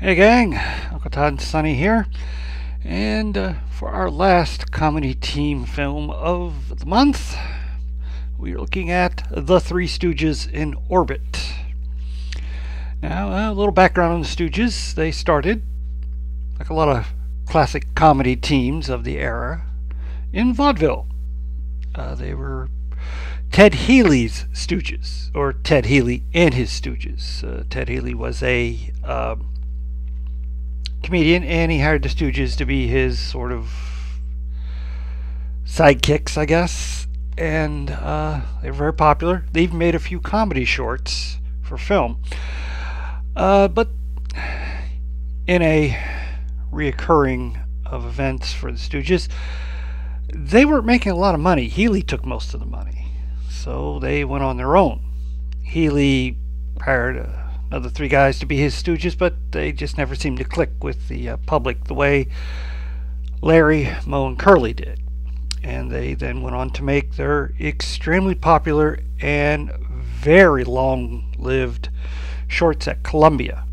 Hey gang, Uncle Todd and Sonny here, and for our last comedy team film of the month, we are looking at The Three Stooges in Orbit. Now, a little background on the Stooges. They started, like a lot of classic comedy teams of the era, in vaudeville. They were Ted Healy's Stooges, or Ted Healy and his Stooges. Ted Healy was a comedian, and he hired the Stooges to be his sort of sidekicks, I guess. And they were very popular. They even made a few comedy shorts for film. But in a reoccurring of events for the Stooges, they weren't making a lot of money. Healy took most of the money, so they went on their own. Healy hired another three guys to be his Stooges, but they just never seemed to click with the public the way Larry, Moe, and Curly did. And they then went on to make their extremely popular and very long-lived shorts at Columbia,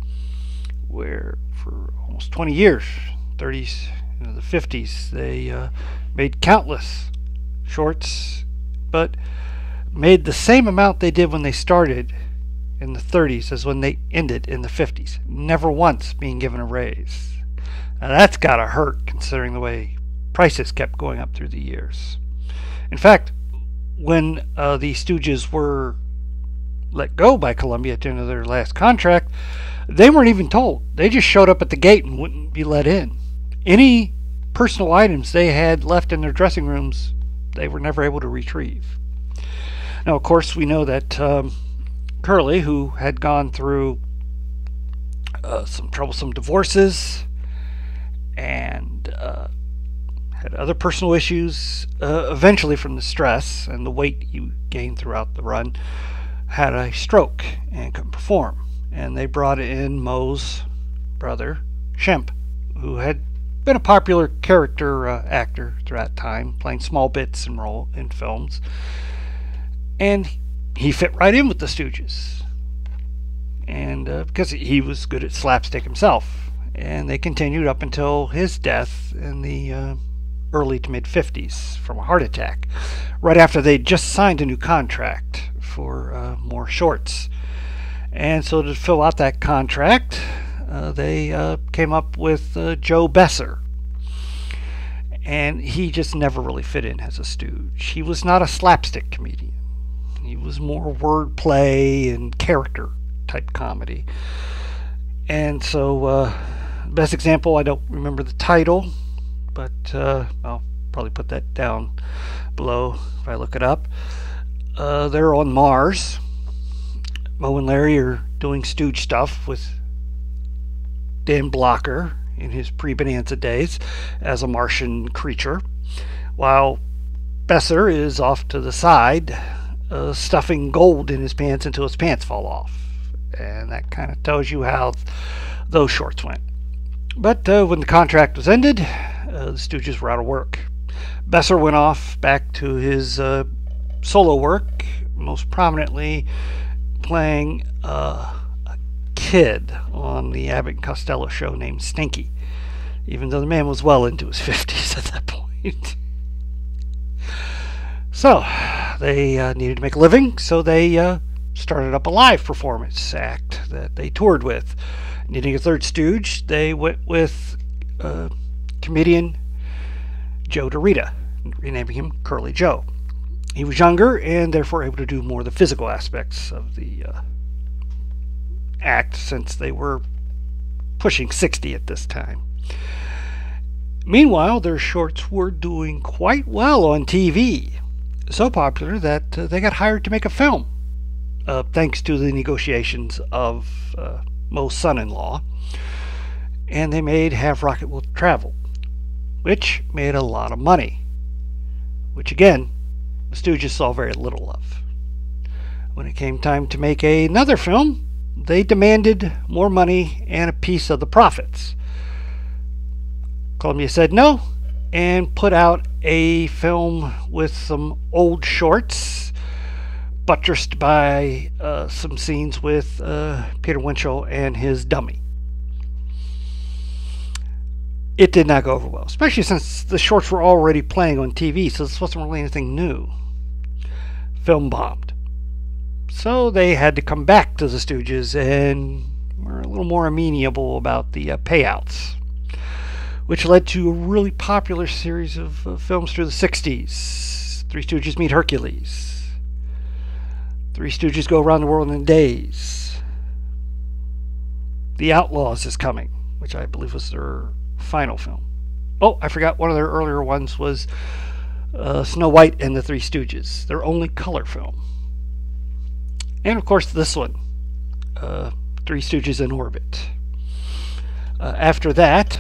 where for almost 20 years, 30s, the 50s, they made countless shorts, but made the same amount they did when they started in the 30s as when they ended in the 50s, never once being given a raise. Now that's gotta hurt, considering the way prices kept going up through the years. In fact, when the Stooges were let go by Columbia at the end of their last contract, they weren't even told. They just showed up at the gate and wouldn't be let in. Any personal items they had left in their dressing rooms, they were never able to retrieve. Now, of course, we know that Curly, who had gone through some troublesome divorces and had other personal issues, eventually from the stress and the weight he gained throughout the run, had a stroke and couldn't perform. And they brought in Moe's brother, Shemp, who had been a popular character actor throughout time, playing small bits and role in films. And he fit right in with the Stooges, and because he was good at slapstick himself. And they continued up until his death in the early to mid 50s from a heart attack, right after they'd just signed a new contract for more shorts. And so to fill out that contract, they came up with Joe Besser, and he just never really fit in as a Stooge. He was not a slapstick comedian. He was more wordplay and character type comedy. And so, best example, I don't remember the title, but I'll probably put that down below if I look it up. They're on Mars. Moe and Larry are doing Stooge stuff with Dan Blocker in his pre-Bonanza days as a Martian creature, while Besser is off to the side, stuffing gold in his pants until his pants fall off. And that kind of tells you how those shorts went. But when the contract was ended, the Stooges were out of work. Besser went off back to his solo work, most prominently playing a kid on the Abbott and Costello show named Stinky, even though the man was well into his 50s at that point. So they needed to make a living, so they started up a live performance act that they toured with. Needing a third Stooge, they went with comedian Joe DeRita, renaming him Curly Joe. He was younger and therefore able to do more of the physical aspects of the act, since they were pushing 60 at this time. Meanwhile, their shorts were doing quite well on TV. So popular that they got hired to make a film, thanks to the negotiations of Moe's son-in-law. And they made Have Rocket Will Travel, which made a lot of money, which again, the Stooges saw very little of. When it came time to make another film, they demanded more money and a piece of the profits. Columbia said no, and put out a film with some old shorts, buttressed by some scenes with Peter Winchell and his dummy. it did not go over well, especially since the shorts were already playing on TV, so this wasn't really anything new. Film bombed. So they had to come back to the Stooges and were a little more amenable about the payouts, which led to a really popular series of films through the 60s. Three Stooges Meet Hercules. Three Stooges Go Around the World in Days. The Outlaws is Coming, which I believe was their final film. Oh, I forgot one of their earlier ones was Snow White and the Three Stooges, their only color film. And of course this one, Three Stooges in Orbit. After that,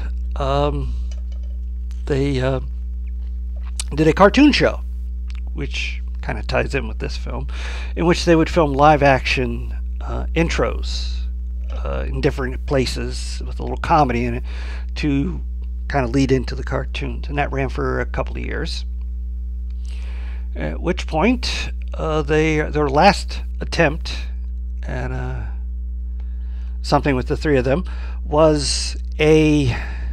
they did a cartoon show, which kind of ties in with this film, in which they would film live action intros in different places with a little comedy in it to kind of lead into the cartoons, and that ran for a couple of years. At which point, their last attempt at something with the three of them was a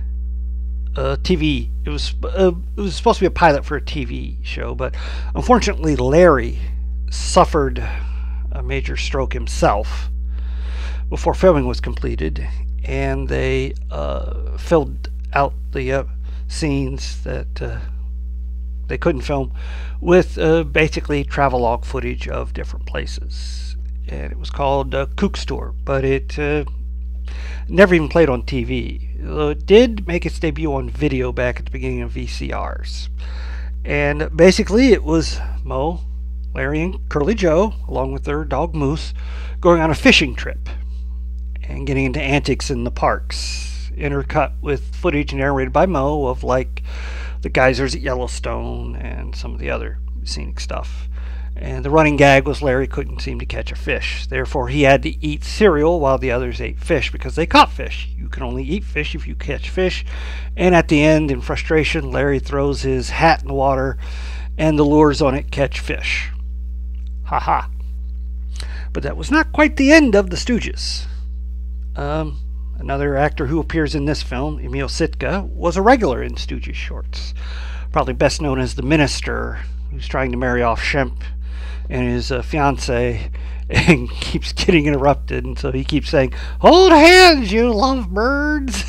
TV. It was supposed to be a pilot for a TV show, but unfortunately Larry suffered a major stroke himself before filming was completed, and they filled out the scenes that they couldn't film with basically travelogue footage of different places. And it was called Kook's Tour, but it never even played on TV. Though it did make its debut on video back at the beginning of VCRs. And basically it was Mo, Larry, and Curly Joe, along with their dog Moose, going on a fishing trip and getting into antics in the parks, intercut with footage narrated by Mo of like the geysers at Yellowstone and some of the other scenic stuff. And the running gag was Larry couldn't seem to catch a fish. Therefore, he had to eat cereal while the others ate fish because they caught fish. You can only eat fish if you catch fish. And at the end, in frustration, Larry throws his hat in the water and the lures on it catch fish. Ha ha. But that was not quite the end of the Stooges. Another actor who appears in this film, Emil Sitka, was a regular in Stooges shorts. Probably best known as the minister who's trying to marry off Shemp and his fiance and keeps getting interrupted, and so he keeps saying, "Hold hands, you lovebirds."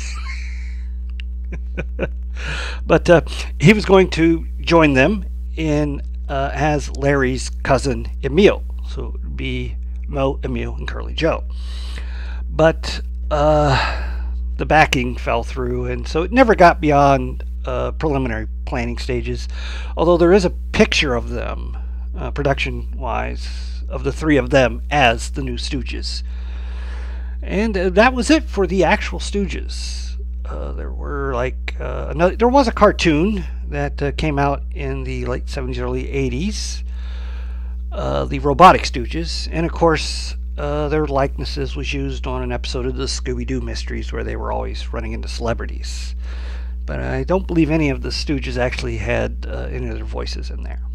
But he was going to join them in as Larry's cousin Emil, so it would be Mo, Emil, and Curly Joe. But the backing fell through, and so it never got beyond preliminary planning stages, although there is a picture of them production-wise of the three of them as the new Stooges. And that was it for the actual Stooges. There were there was a cartoon that came out in the late 70s, early 80s, the Robotic Stooges, and of course their likenesses was used on an episode of the Scooby-Doo Mysteries where they were always running into celebrities. But I don't believe any of the Stooges actually had any of their voices in there.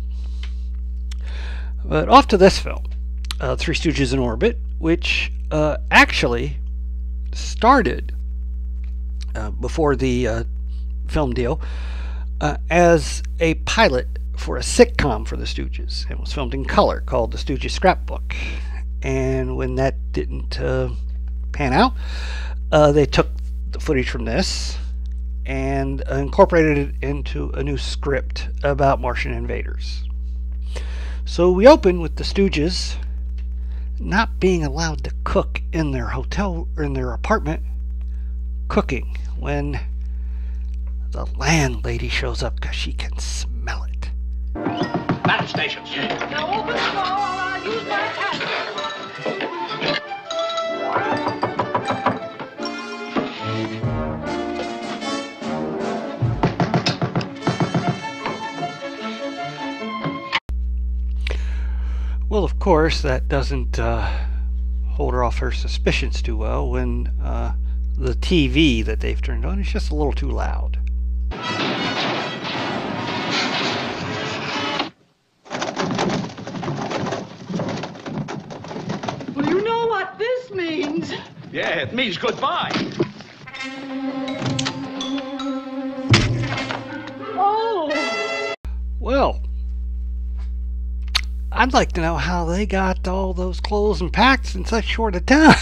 But off to this film, Three Stooges in Orbit, which actually started before the film deal as a pilot for a sitcom for the Stooges, and was filmed in color called The Stooges Scrapbook. And when that didn't pan out, they took the footage from this and incorporated it into a new script about Martian invaders. So we open with the Stooges not being allowed to cook in their hotel or in their apartment, cooking when the landlady shows up because she can smell it. Battle stations. Now open the door while I use my hat. Well, of course, that doesn't hold her off her suspicions too well when the TV that they've turned on is just a little too loud. Well, you know what this means. Yeah, it means goodbye. I'd like to know how they got all those clothes and packs in such short a time.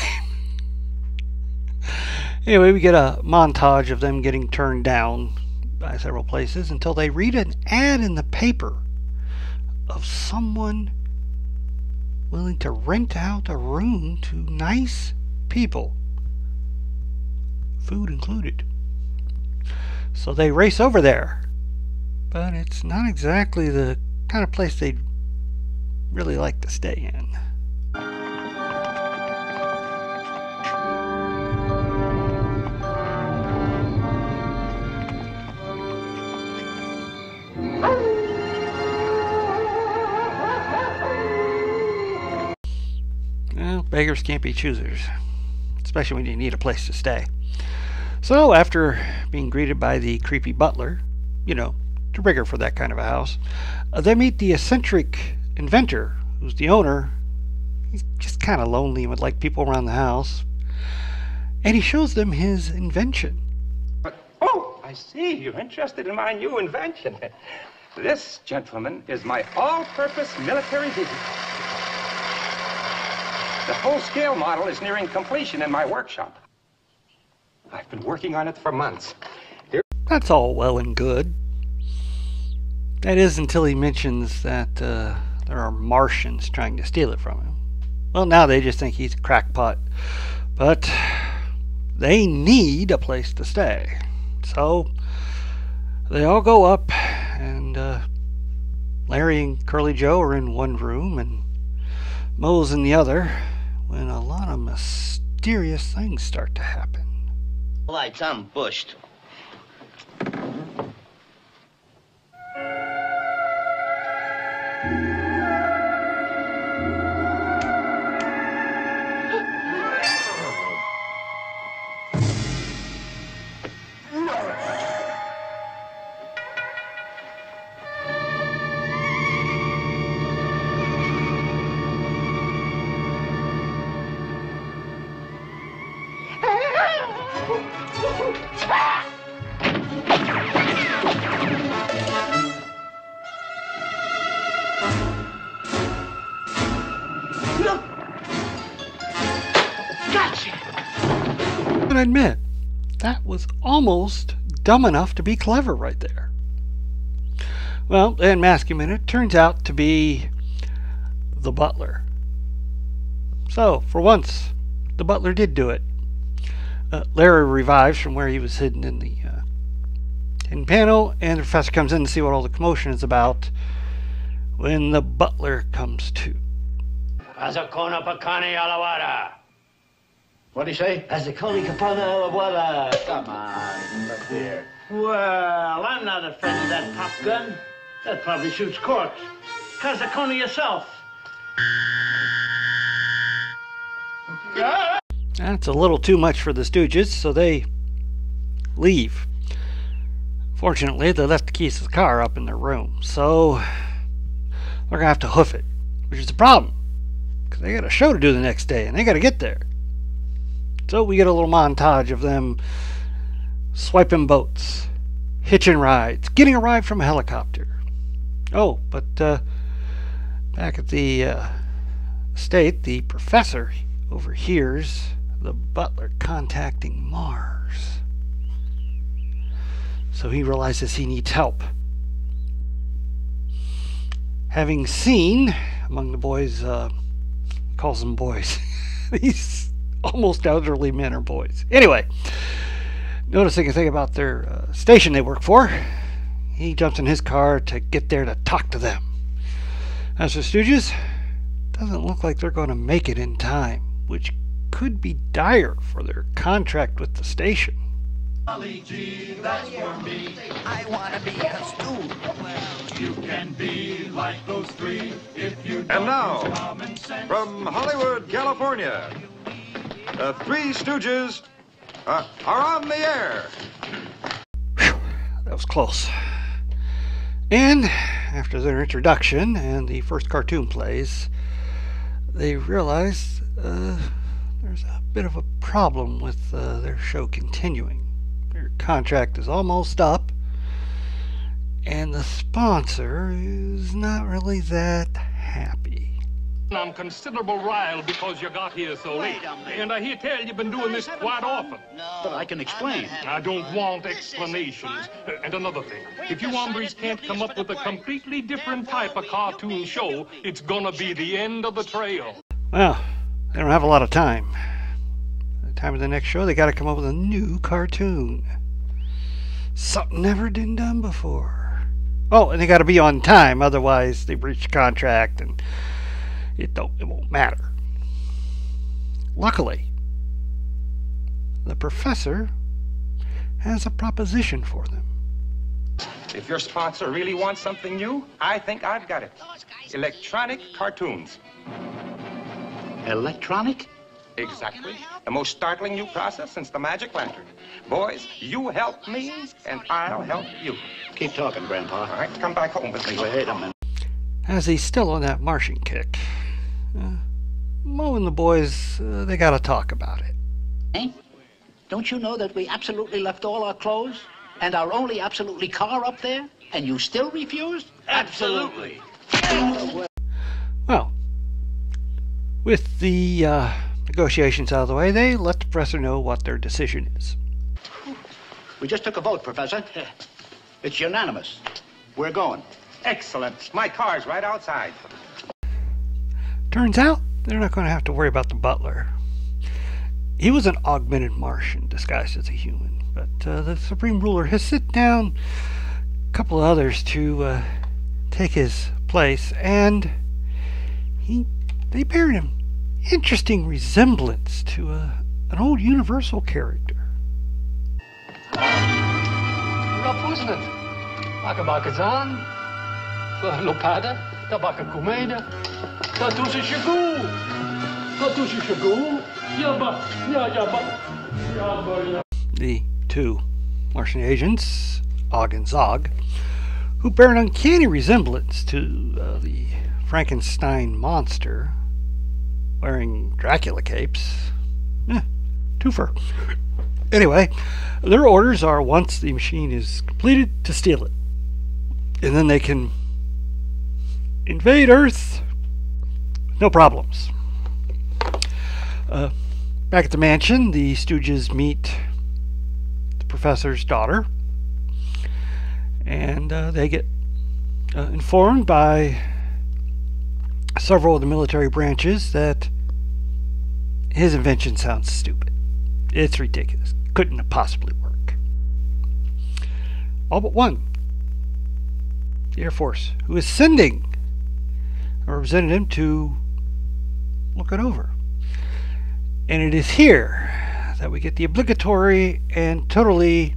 Anyway, we get a montage of them getting turned down by several places until they read an ad in the paper of someone willing to rent out a room to nice people, food included. So they race over there, but it's not exactly the kind of place they'd really like to stay in. Well, beggars can't be choosers, especially when you need a place to stay. So, after being greeted by the creepy butler, too bigger for that kind of a house, they meet the eccentric inventor, who's the owner. He's just kind of lonely and would like people around the house. And he shows them his invention. Oh, I see. You're interested in my new invention. This, gentlemen, is my all-purpose military vehicle. The full-scale model is nearing completion in my workshop. I've been working on it for months. That's all well and good. That is until he mentions that there are Martians trying to steal it from him. Well, now they just think he's a crackpot. But they need a place to stay. So they all go up, and Larry and Curly Joe are in one room, and Moe's in the other, when a lot of mysterious things start to happen. Lights, I'm bushed. I admit, that was almost dumb enough to be clever right there. Well, and Mask him in it turns out to be the butler. So, for once, the butler did do it. Larry revives from where he was hidden in the hidden panel, and the professor comes in to see what all the commotion is about when the butler comes to. Azakona Pakani Alawada. What'd he say? Azakoni Kapana Alawada. Come on, look here. Well, I'm not afraid of that pop gun. That probably shoots corks. Kazakoni yourself. That's a little too much for the Stooges, so they leave. Fortunately, they left the keys to the car up in their room, so they're going to have to hoof it, which is a problem, because they got a show to do the next day, and they got to get there. So we get a little montage of them swiping boats, hitching rides, getting a ride from a helicopter. Oh, but back at the estate, the professor overhears the butler contacting Mars. So he realizes he needs help. Having seen among the boys, calls them boys, these almost elderly men are boys. Anyway, noticing a thing about their station they work for, he jumps in his car to get there to talk to them. As for Stooges, doesn't look like they're going to make it in time, which could be dire for their contract with the station. Golly gee, that's for me. I want to be a Stooge. You can be like those three if you don't And now, use common sense. from Hollywood, California, the Three Stooges are on the air. Whew, that was close. And after their introduction and the first cartoon plays, they realize there's a bit of a problem with their show continuing. Their contract is almost up, and the sponsor is not really that happy. I'm considerable riled because you got here so late. And I hear tell you've been doing this quite often. But I can explain. I don't want explanations. And another thing, if you hombres can't come up with a completely different type of cartoon show, it's gonna be the end of the trail. Well, they don't have a lot of time. By the time of the next show, they got to come up with a new cartoon. Something never been done before. Oh, and they got to be on time, otherwise they breach the contract and it won't matter. Luckily, the professor has a proposition for them. If your sponsor really wants something new, I think I've got it. Electronic cartoons. Electronic? Exactly. The most startling new process since the magic lantern. Boys, you help me, and I'll help you. Keep talking, Grandpa. All right, come back home with me. Wait a minute. As he's still on that Martian kick, Mo and the boys, they got to talk about it. Eh? Don't you know that we absolutely left all our clothes and our only absolutely car up there, and you still refused? Absolutely. Well, with the negotiations out of the way, they let the professor know what their decision is. We just took a vote, Professor. It's unanimous. We're going. Excellent. My car's right outside. Turns out they're not going to have to worry about the butler. He was an augmented Martian disguised as a human, but the Supreme Ruler has sit down a couple of others to take his place, and they bear an interesting resemblance to an old Universal character. Rough, wasn't it? Makabakazan, Lopada, Tabakakumeda, Tatusi Shagu, Tatusi Shagu, Yaba, Yaba. The two Martian agents, Og and Zog, who bear an uncanny resemblance to the Frankenstein monster, wearing Dracula capes. Twofer. Anyway, their orders are, once the machine is completed, to steal it. And then they can invade Earth. No problems. Back at the mansion, the Stooges meet the professor's daughter. And they get informed by several of the military branches that his invention sounds stupid. It's ridiculous. Couldn't possibly work. All but one. The Air Force, who is sending a representative to look it over. And it is here that we get the obligatory and totally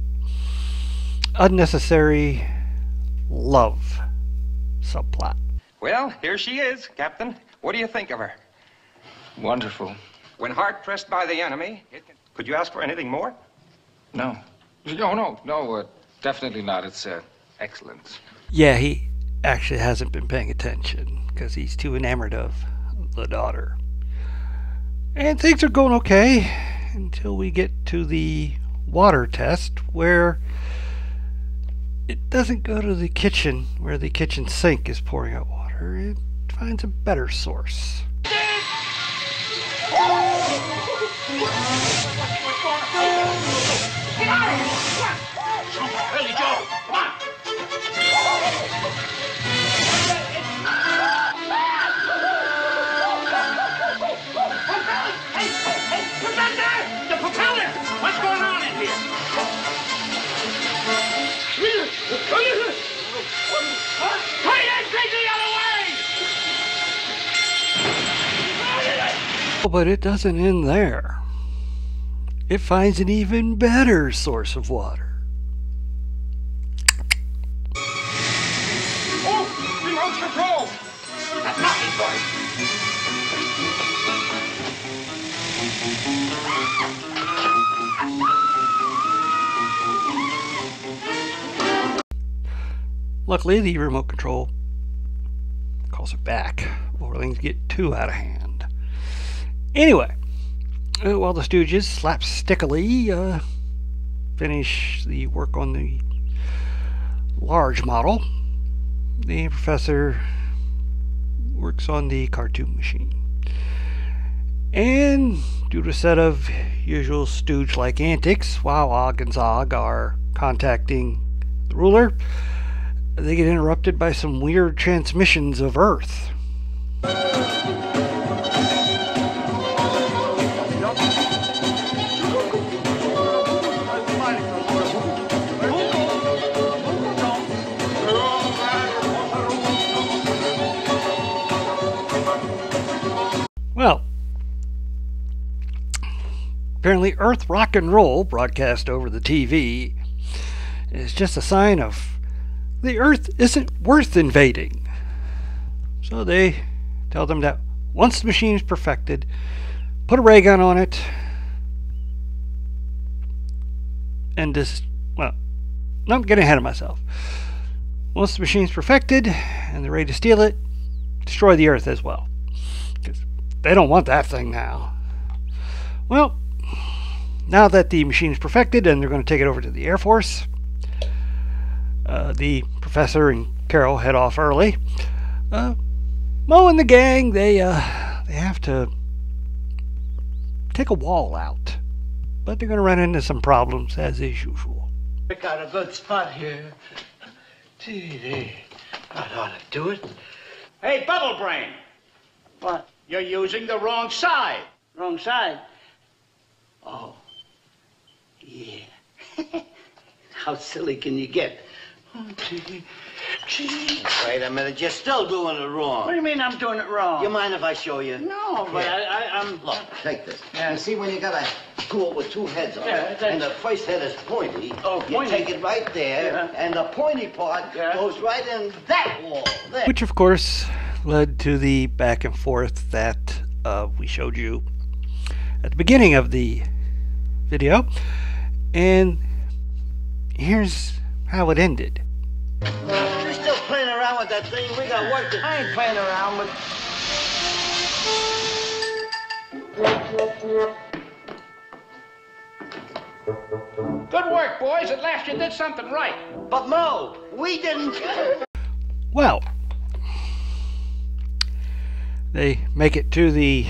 unnecessary love subplot. Well, here she is, Captain. What do you think of her? Wonderful. When hard pressed by the enemy, could you ask for anything more? No. No, definitely not. It's excellent. Yeah, he actually hasn't been paying attention because he's too enamored of the daughter. And things are going okay until we get to the water test, where it doesn't go to the kitchen where the kitchen sink is pouring out water. It finds a better source. Get out of here! Billy Joe, come on! Hey, Professor! The propeller! What's going on in here? Hurry that thing the other way! But it doesn't end there. It finds an even better source of water. Oh, remote control! That's not me, boy. Luckily, the remote control calls it back before things get too out of hand. Anyway, while the Stooges slapstickily finish the work on the large model, the professor works on the cartoon machine. And due to a set of usual stooge-like antics, while Og and Zog are contacting the ruler, they get interrupted by some weird transmissions of Earth. Well, apparently Earth rock and roll broadcast over the TV is just a sign of the Earth isn't worth invading. So they tell them that once the machine is perfected, put a ray gun on it, and I'm getting ahead of myself. Once the machine is perfected and they're ready to steal it, destroy the Earth as well. Because they don't want that thing now. Well, now that the machine is perfected and they're going to take it over to the Air Force, the professor and Carol head off early. Mo and the gang, they have to take a wall out, but they're going to run into some problems as is usual. We got a good spot here. Gee, that ought to do it. Hey, Bubble Brain! What? You're using the wrong side. Wrong side? Oh. Yeah. How silly can you get? Oh, gee. Wait a minute, you're still doing it wrong. What do you mean I'm doing it wrong? You mind if I show you? No, but I'm... Look, take this. Yeah. You see when you got a tool with two heads on Yeah, it, that's... and the first head is pointy, oh, you pointy. take it right there, and the pointy part goes right in that wall. There. Which, of course, led to the back and forth that we showed you at the beginning of the video. And here's how it ended. You're still playing around with that thing. We got work to... I ain't playing around with... Good work, boys. At last you did something right. But Mo, we didn't... Well, they make it to the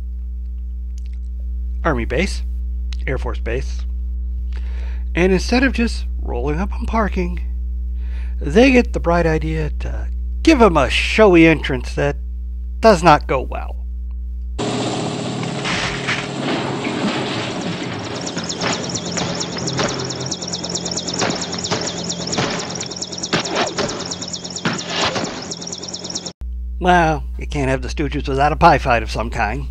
Army base, Air Force base, and instead of just rolling up and parking, they get the bright idea to give them a showy entrance that does not go well. Well, you can't have the Stooges without a pie fight of some kind.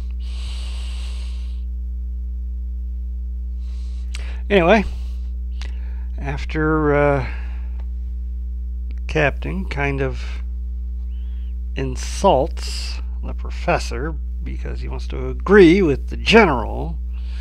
Anyway, after the captain kind of insults the professor because he wants to agree with the general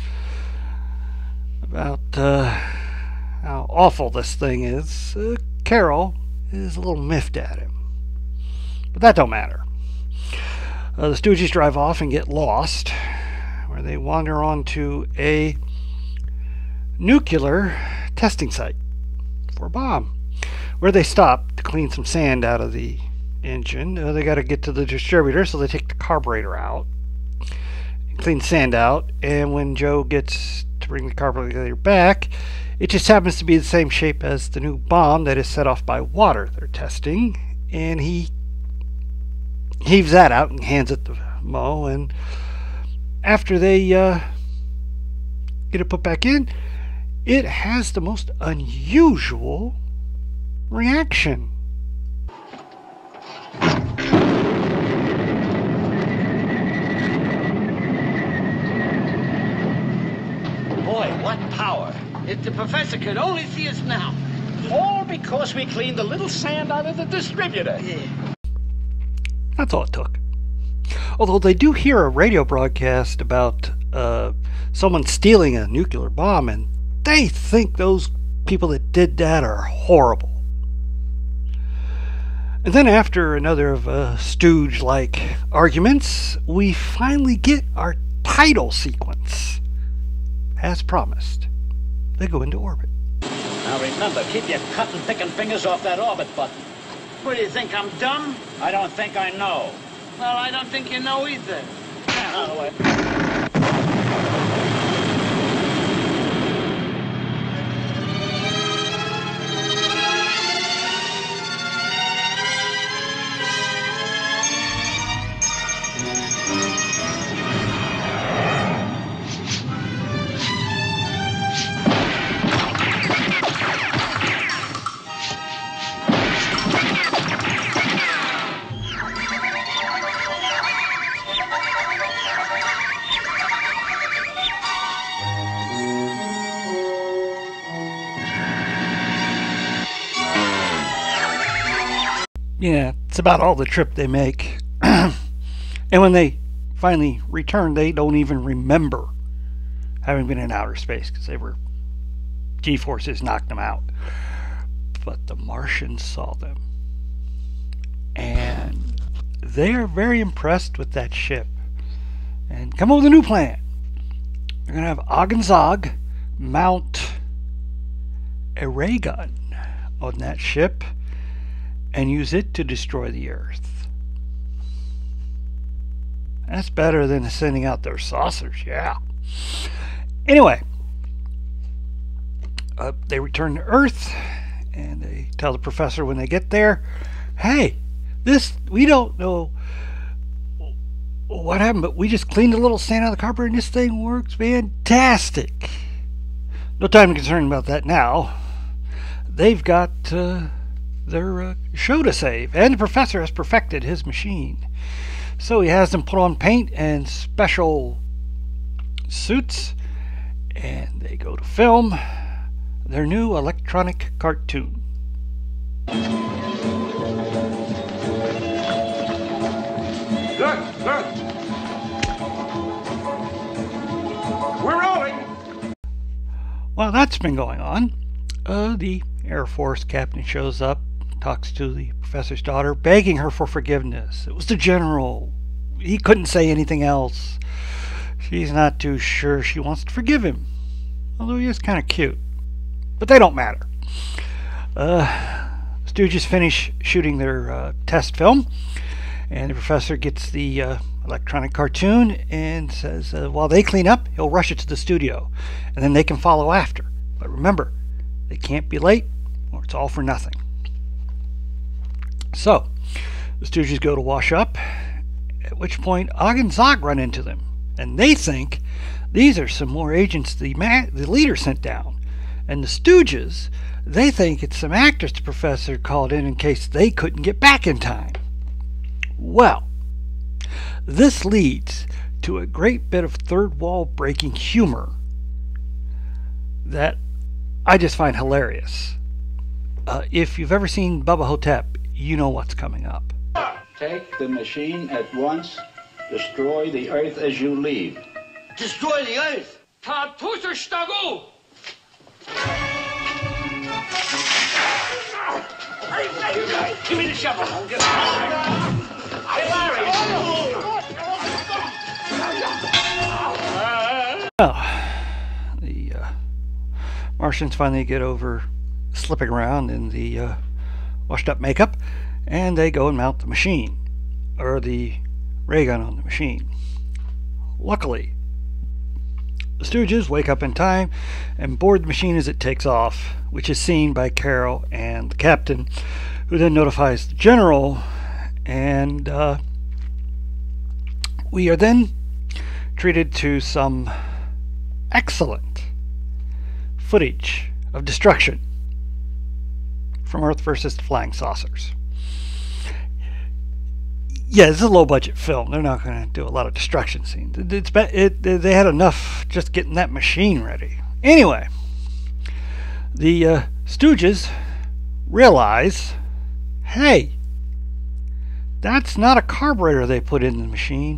about how awful this thing is, Carol is a little miffed at him. But that don't matter. The Stooges drive off and get lost, where they wander onto a nuclear testing site for a bomb, where they stop to clean some sand out of the engine. They got to get to the distributor, so they take the carburetor out, clean sand out, and when Joe gets to bring the carburetor back, it just happens to be the same shape as the new bomb that is set off by water they're testing, and he heaves that out and hands it to Mo, and after they get it put back in, it has the most unusual reaction. Boy, what power. If the professor could only see us now. All because we cleaned a little sand out of the distributor. Yeah. That's all it took. Although they do hear a radio broadcast about someone stealing a nuclear bomb, and they think those people that did that are horrible. And then after another of Stooge-like arguments, we finally get our title sequence. As promised, they go into orbit. Now remember, keep your cutting, picking fingers off that orbit button. What do you think, I'm dumb? I don't think I know. Well, I don't think you know either. Yeah, it's about all the trip they make. And when they finally return, they don't even remember having been in outer space because they were G-forces knocked them out. But the Martians saw them, and they are very impressed with that ship and come up with a new plan. They're going to have Og and Zog mount a ray gun on that ship and use it to destroy the Earth. That's better than sending out their saucers, yeah. Anyway, they return to Earth, and they tell the professor when they get there, hey, we don't know what happened, but we just cleaned a little sand out of the carburetor, and this thing works fantastic. No time to concern about that now. They've got their show to save, and the professor has perfected his machine. So he has them put on paint and special suits, and they go to film their new electronic cartoon. Look! We're rolling! While that's been going on, the Air Force captain shows up, talks to the professor's daughter, begging her for forgiveness. It was the general. He couldn't say anything else. She's not too sure she wants to forgive him, although he is kind of cute. But they don't matter. Stooges finish shooting their test film, and the professor gets the electronic cartoon and says while they clean up, he'll rush it to the studio, and then they can follow after. But remember, they can't be late, or it's all for nothing. So, the Stooges go to wash up, at which point Og and Zog run into them, and they think these are some more agents the leader sent down. And the Stooges, they think it's some actors the professor called in case they couldn't get back in time. Well, this leads to a great bit of third wall breaking humor that I just find hilarious. If you've ever seen Bubba Hotep, you know what's coming up. Take the machine at once. Destroy the Earth as you leave. Destroy the Earth? Todd, Give me the shovel. Hey, Larry. Well, the Martians finally get over slipping around in the washed up makeup, and they go and mount the machine, or the ray gun on the machine. Luckily, the Stooges wake up in time and board the machine as it takes off, which is seen by Carol and the captain, who then notifies the general, and we are then treated to some excellent footage of destruction from Earth versus the Flying Saucers. Yeah, this is a low-budget film. They're not going to do a lot of destruction scenes. They had enough just getting that machine ready. Anyway, the Stooges realize, hey, that's not a carburetor they put in the machine.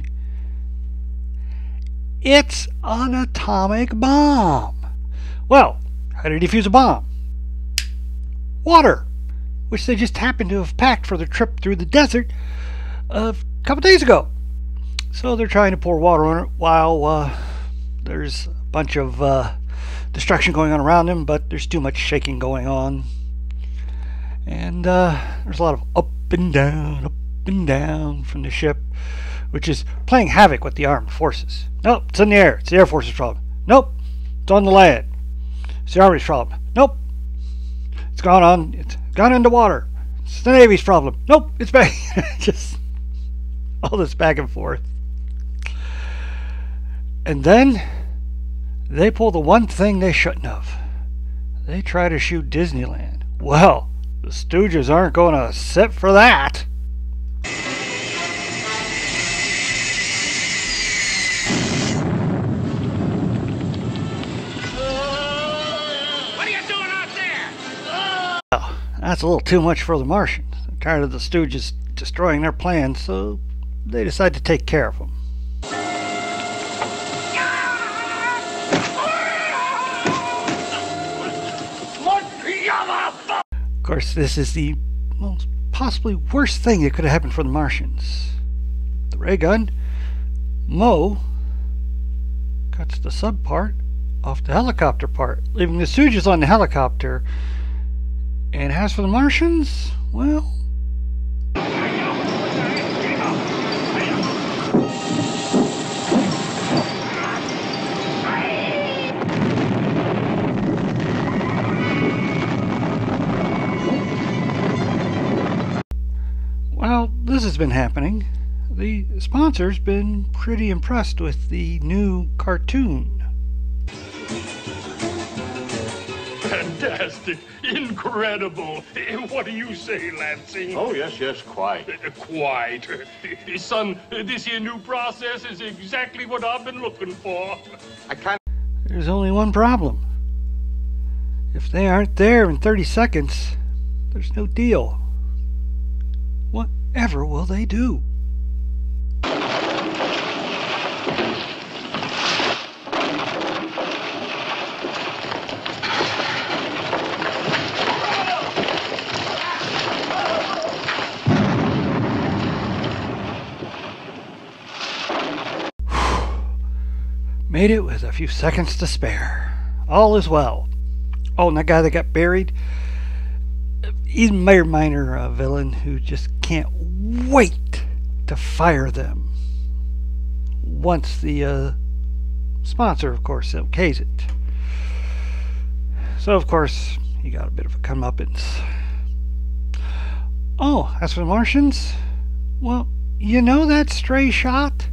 It's an atomic bomb. Well, how do you defuse a bomb? Water, which they just happened to have packed for their trip through the desert a couple days ago. So they're trying to pour water on it while there's a bunch of destruction going on around them, but there's too much shaking going on. And there's a lot of up and down, up swooping down from the ship, which is playing havoc with the armed forces. Nope, it's in the air. It's the Air Force's problem. Nope, it's on the land. It's the Army's problem. Nope, it's gone into water. It's the Navy's problem. Nope, it's back. Just all this back and forth. And then they pull the one thing they shouldn't have. They try to shoot Disneyland. Well, the Stooges aren't going to sit for that. What are you doing out there? Well, that's a little too much for the Martians. They're tired of the Stooges destroying their plans, so they decide to take care of them. Of course, this is the most possibly worst thing that could have happened for the Martians. The ray gun, Mo cuts the sub part off the helicopter part, leaving the Stooges on the helicopter. And as for the Martians, well, while this has been happening, the sponsor's been pretty impressed with the new cartoon. Fantastic. Incredible. What do you say, Lansing? Oh, yes, quite. Quite. Son, this here new process is exactly what I've been looking for. There's only one problem. If they aren't there in 30 seconds, there's no deal. Whatever will they do? Made it with a few seconds to spare. All is well. Oh, and that guy that got buried, he's a minor villain who just can't wait to fire them once the sponsor, of course, okays it. So, of course, he got a bit of a comeuppance. Oh, as for the Martians, well, you know that stray shot?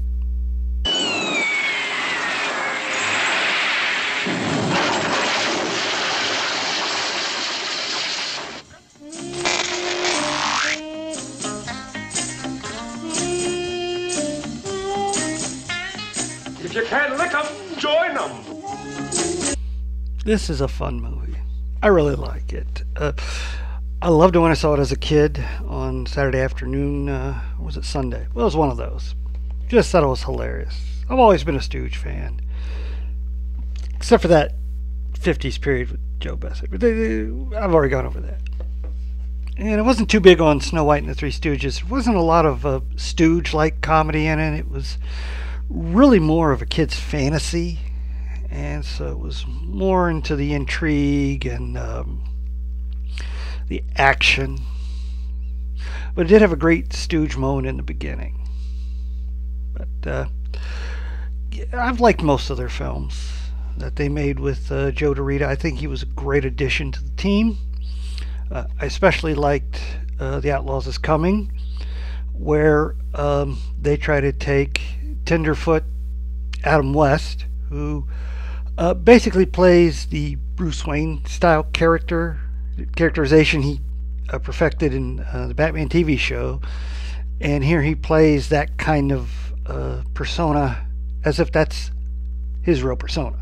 If you can't lick 'em, join 'em. This is a fun movie. I really like it. I loved it when I saw it as a kid on Saturday afternoon. Or was it Sunday? Well, it was one of those. Just thought it was hilarious. I've always been a Stooge fan. Except for that 50s period with Joe Bessie. But I've already gone over that. And it wasn't too big on Snow White and the Three Stooges. There wasn't a lot of Stooge-like comedy in it. It was really more of a kid's fantasy. And so it was more into the intrigue and the action. But it did have a great Stooge moment in the beginning. But I've liked most of their films that they made with Joe DeRita. I think he was a great addition to the team. I especially liked The Outlaws Is Coming, where they try to take tenderfoot Adam West, who basically plays the Bruce Wayne style characterization he perfected in the Batman TV show, and here he plays that kind of persona as if that's his real persona.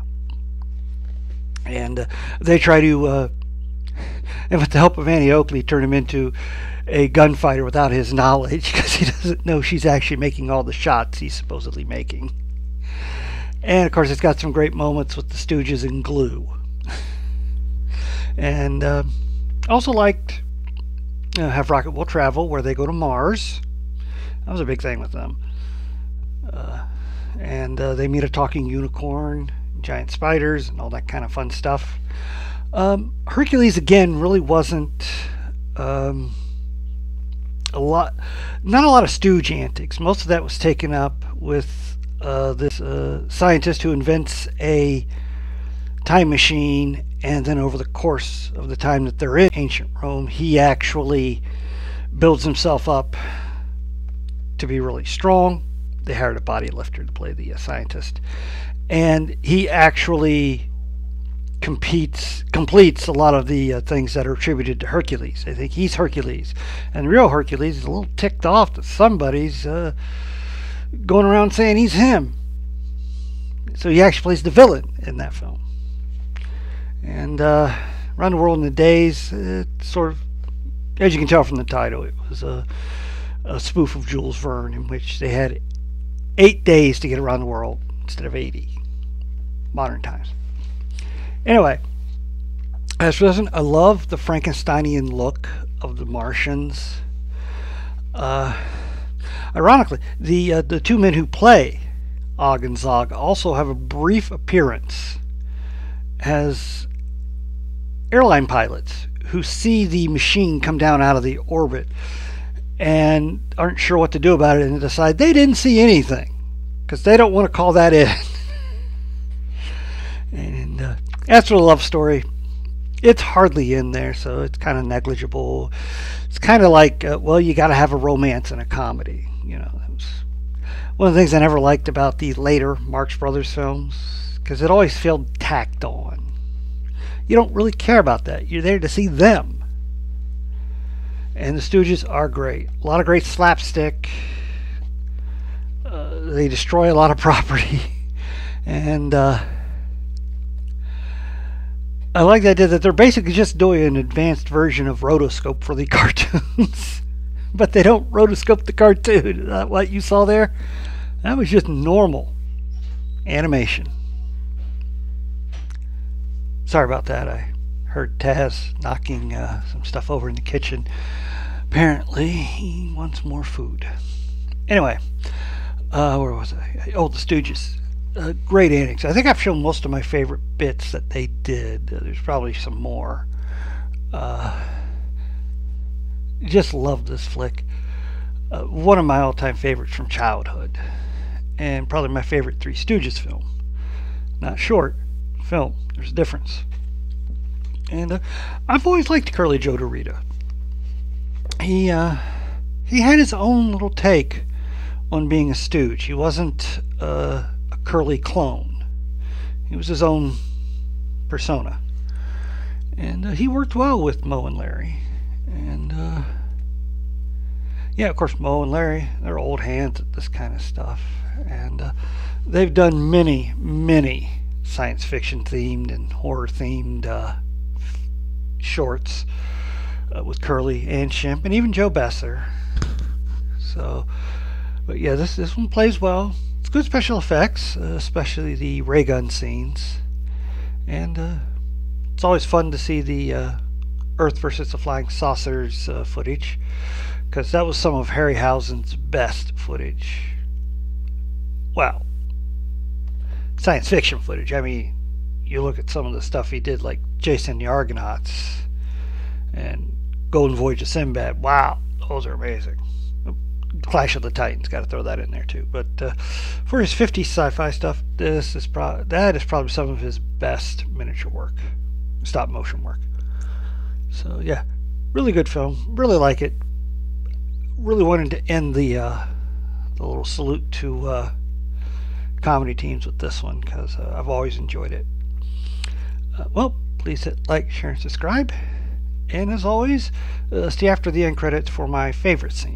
And they try to, and with the help of Annie Oakley, turn him into a gunfighter without his knowledge, because he doesn't know she's actually making all the shots he's supposedly making. And of course, it's got some great moments with the Stooges and glue. And also liked Have Rocket Will Travel, where they go to Mars. That was a big thing with them. And they meet a talking unicorn, giant spiders, and all that kind of fun stuff. Hercules, again, really wasn't not a lot of stooge antics. Most of that was taken up with this scientist who invents a time machine, and then over the course of the time that they're in ancient Rome, he actually builds himself up to be really strong. They hired a body lifter to play the scientist, and he actually completes a lot of the things that are attributed to Hercules. I think he's Hercules, and the real Hercules is a little ticked off that somebody's going around saying he's him. So he actually plays the villain in that film. And Around the World in a Days, sort of, as you can tell from the title, it was a spoof of Jules Verne, in which they had 8 days to get around the world instead of 80, modern times. Anyway, as for this one, I love the Frankensteinian look of the Martians. Ironically, the two men who play Og and Zog also have a brief appearance as airline pilots who see the machine come down out of the orbit and aren't sure what to do about it, and decide they didn't see anything because they don't want to call that in. And as for the love story, it's hardly in there, so it's kind of negligible. It's kind of like, well, you got to have a romance in a comedy. You know, that was one of the things I never liked about the later Marx Brothers films, because it always felt tacked on. You don't really care about that. You're there to see them. And the Stooges are great. A lot of great slapstick. They destroy a lot of property. And I like the idea that they're basically just doing an advanced version of rotoscope for the cartoons. But they don't rotoscope the cartoon. Is that what you saw there? That was just normal animation. Sorry about that. I heard Taz knocking some stuff over in the kitchen. Apparently, he wants more food. Anyway, where was I? Oh, the Stooges. Great antics. I think I've shown most of my favorite bits that they did. There's probably some more. Just love this flick. One of my all-time favorites from childhood, and probably my favorite Three Stooges film. Not short film. There's a difference. And I've always liked Curly Joe DeRita. He had his own little take on being a stooge. He wasn't a Curly clone. He was his own persona, and he worked well with Moe and Larry. And yeah, of course, Moe and Larry, they're old hands at this kind of stuff, and they've done many science fiction themed and horror themed shorts with Curly and Shemp, and even Joe Besser. So, but yeah, this one plays well. It's good special effects, especially the ray gun scenes, and it's always fun to see the Earth versus the Flying Saucers footage, because that was some of Harryhausen's best footage. Well, science fiction footage. I mean, you look at some of the stuff he did, like Jason and the Argonauts and Golden Voyage of Sinbad. Wow, those are amazing. Clash of the Titans, got to throw that in there too. But for his 50s sci-fi stuff, that is probably some of his best miniature work, stop motion work. So yeah, really good film. Really like it. Really wanted to end the little salute to comedy teams with this one, because I've always enjoyed it. Well, please hit like, share, and subscribe. And as always, stay after the end credits for my favorite scene.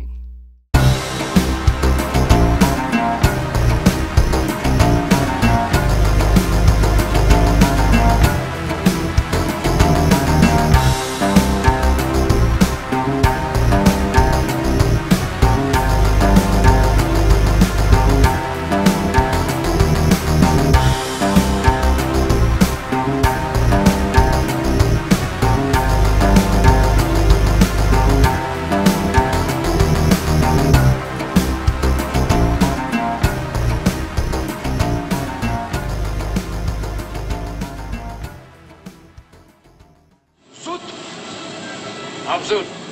Absurd.